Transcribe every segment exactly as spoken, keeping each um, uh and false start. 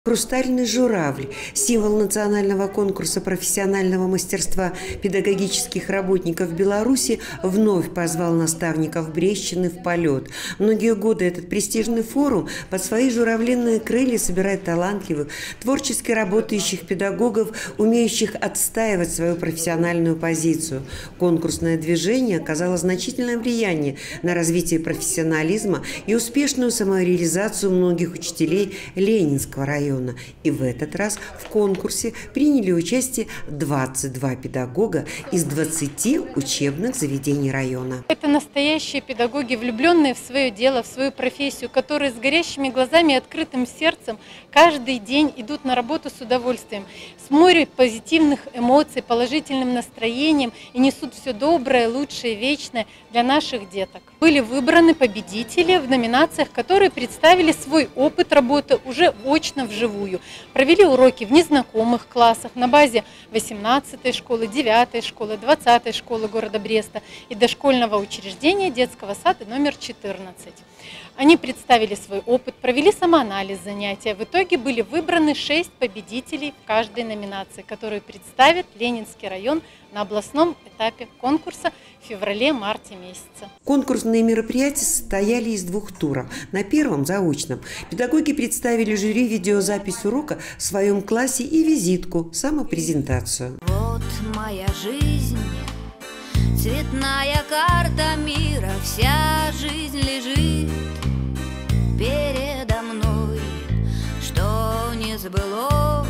Хрустальный журавль – символ национального конкурса профессионального мастерства педагогических работников Беларуси, вновь позвал наставников Брестщины в полет. Многие годы этот престижный форум под свои журавлиные крылья собирает талантливых, творчески работающих педагогов, умеющих отстаивать свою профессиональную позицию. Конкурсное движение оказало значительное влияние на развитие профессионализма и успешную самореализацию многих учителей Ленинского района. И в этот раз в конкурсе приняли участие двадцать два педагога из двадцати учебных заведений района. Это настоящие педагоги, влюбленные в свое дело, в свою профессию, которые с горящими глазами и открытым сердцем каждый день идут на работу с удовольствием, с морем позитивных эмоций, положительным настроением и несут все доброе, лучшее, вечное для наших деток. Были выбраны победители в номинациях, которые представили свой опыт работы уже очно в живую. Провели уроки в незнакомых классах на базе восемнадцатой школы, девятой школы, двадцатой школы города Бреста и дошкольного учреждения детского сада номер четырнадцать. Они представили свой опыт, провели самоанализ занятия. В итоге были выбраны шесть победителей в каждой номинации, которые представят Ленинский район на областном этапе конкурса в феврале-марте месяце. Конкурсные мероприятия состояли из двух туров. На первом, заочном, педагоги представили жюри видеозапись урока в своем классе и визитку, самопрезентацию. Вот моя жизнь, цветная карта мира, вся жизнь лежит передо мной, что не сбылось,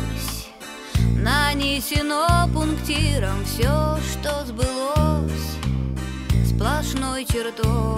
нанесено пунктиром, все, что сбылось, сплошной чертой.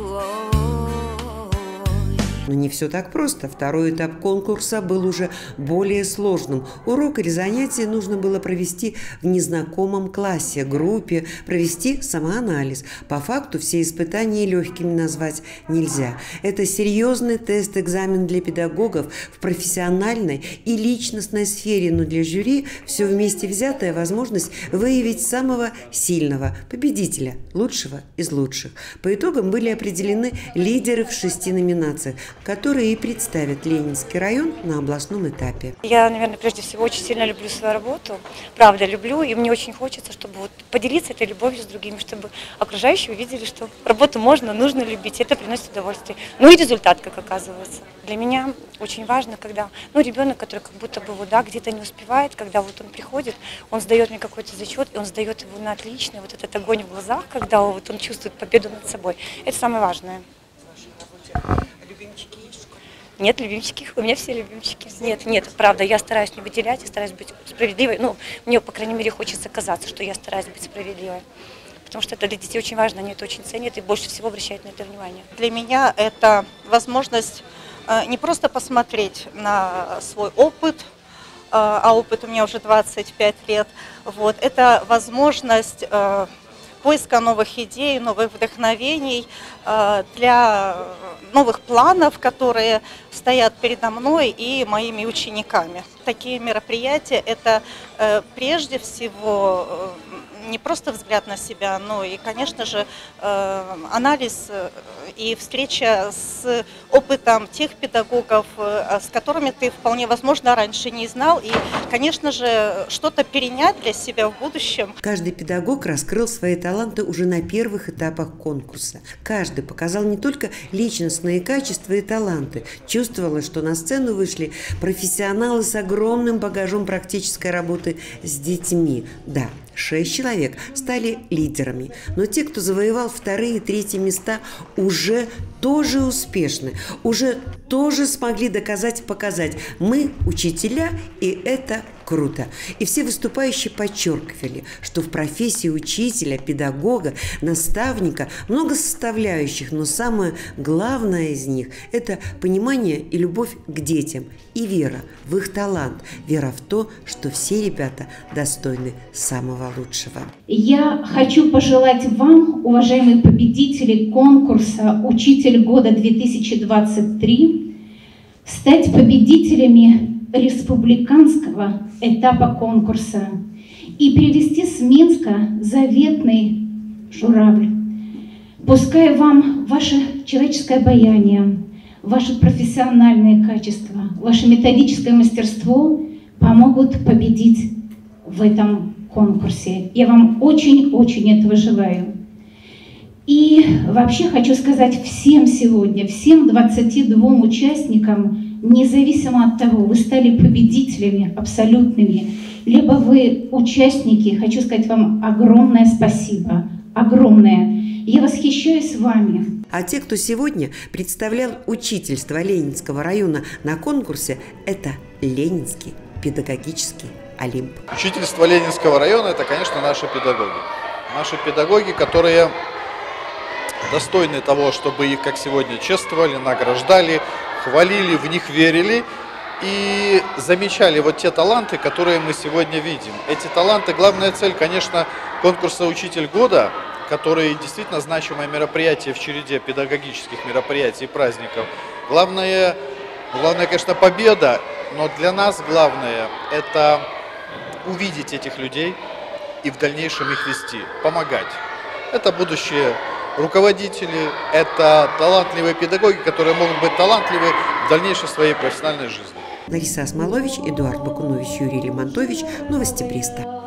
Но не все так просто. Второй этап конкурса был уже более сложным. Урок или занятие нужно было провести в незнакомом классе, группе, провести самоанализ. По факту все испытания легкими назвать нельзя. Это серьезный тест-экзамен для педагогов в профессиональной и личностной сфере, но для жюри все вместе взятая возможность выявить самого сильного, победителя, лучшего из лучших. По итогам были определены лидеры в шести номинациях, которые и представят Ленинский район на областном этапе. Я, наверное, прежде всего очень сильно люблю свою работу, правда люблю, и мне очень хочется, чтобы вот поделиться этой любовью с другими, чтобы окружающие увидели, что работу можно, нужно любить, это приносит удовольствие. Ну и результат, как оказывается. Для меня очень важно, когда ну, ребенок, который как будто бы вот, да, где-то не успевает, когда вот он приходит, он сдает мне какой-то зачет, и он сдает его на отлично, вот этот огонь в глазах, когда вот он чувствует победу над собой. Это самое важное. Нет, любимчики. У меня все любимчики. Нет, нет, правда, я стараюсь не выделять, я стараюсь быть справедливой. Ну, мне, по крайней мере, хочется казаться, что я стараюсь быть справедливой. Потому что это для детей очень важно, они это очень ценят и больше всего обращают на это внимание. Для меня это возможность не просто посмотреть на свой опыт, а опыт у меня уже двадцать пять лет. Вот, это возможность поиска новых идей, новых вдохновений, для новых планов, которые стоят передо мной и моими учениками. Такие мероприятия – это прежде всего не просто взгляд на себя, но и, конечно же, анализ и встреча с опытом тех педагогов, с которыми ты вполне возможно раньше не знал, и, конечно же, что-то перенять для себя в будущем. Каждый педагог раскрыл свои таланты уже на первых этапах конкурса. Каждый показал не только личностные качества и таланты. Чувствовалось, что на сцену вышли профессионалы с огромным багажом практической работы с детьми. Да, шесть человек стали лидерами, но те, кто завоевал вторые и третьи места, уже тоже успешны, уже тоже смогли доказать и показать: мы учителя, и это круто. И все выступающие подчеркивали, что в профессии учителя, педагога, наставника много составляющих, но самое главное из них – это понимание и любовь к детям, и вера в их талант, вера в то, что все ребята достойны самого лучшего. Я хочу пожелать вам, уважаемые победители конкурса «Учитель года две тысячи двадцать три», стать победителями республиканского этапа конкурса и привезти с Минска заветный журавль. Пускай вам ваше человеческое обаяние, ваши профессиональные качества, ваше методическое мастерство помогут победить в этом конкурсе. Я вам очень-очень этого желаю. И вообще хочу сказать всем сегодня, всем двадцати двум участникам, независимо от того, вы стали победителями абсолютными, либо вы участники, хочу сказать вам огромное спасибо, огромное. Я восхищаюсь вами. А те, кто сегодня представлял учительство Ленинского района на конкурсе, это Ленинский педагогический Олимп. Учительство Ленинского района – это, конечно, наши педагоги. Наши педагоги, которые достойны того, чтобы их, как сегодня, чествовали, награждали, хвалили, в них верили и замечали вот те таланты, которые мы сегодня видим. Эти таланты, главная цель, конечно, конкурса «Учитель года», который действительно значимое мероприятие в череде педагогических мероприятий и праздников. Главное, главное, конечно, победа, но для нас главное – это увидеть этих людей и в дальнейшем их вести, помогать. Это будущие руководители, это талантливые педагоги, которые могут быть талантливы в дальнейшей своей профессиональной жизни. Лариса Осмолович, Эдуард Бакунович, Юрий Лемонтович. Новости Бреста.